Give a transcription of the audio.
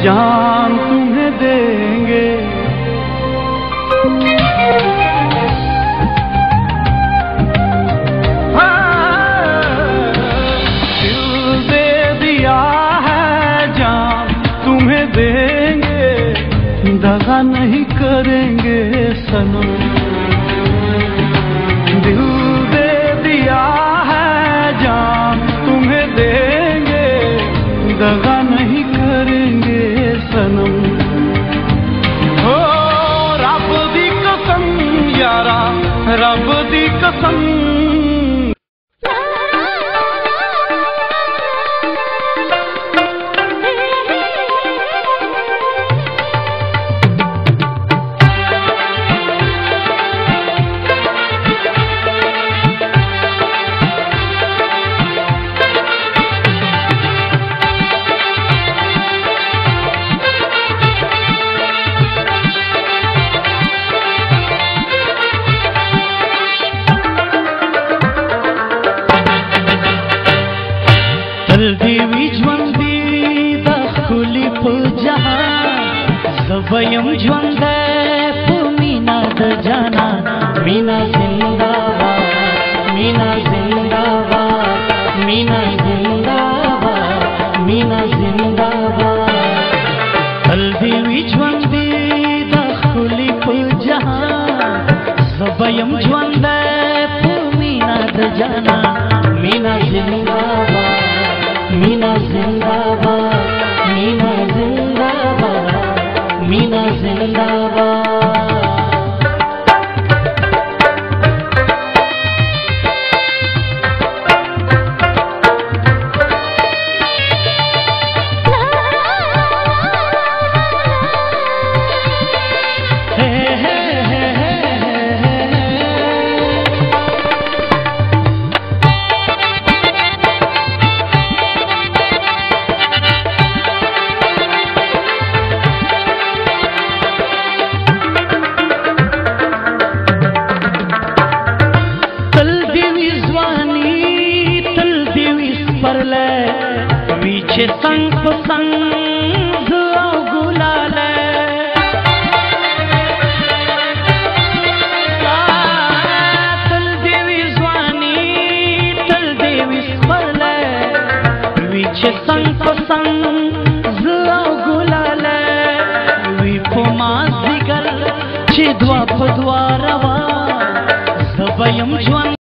जान तुम्हें देंगे। दिल दे दिया है, जान तुम्हें देंगे, दगा नहीं करेंगे सनम। दिल दे दिया है, जान तुम्हें देंगे, दगा नहीं करेंगे सनम। ओ रब दी कसम यारा, रब दी कसम। Zavayam jwanda Mina da jana, Mina zindabad, Mina zindabad, Mina zindabad, Mina zindabad. Haldi vijwandi da khuli pujahan, Zavayam jwanda Mina da jana, Mina zindabad, Mina zindabad, Mina zindabad, Mina zindabad. Viche sang pasang zao gulale, tal devi zwani, tal devi sparle. Viche sang pasang zao gulale, vipo mazigal chidwa padwarawa, zavayam jwan.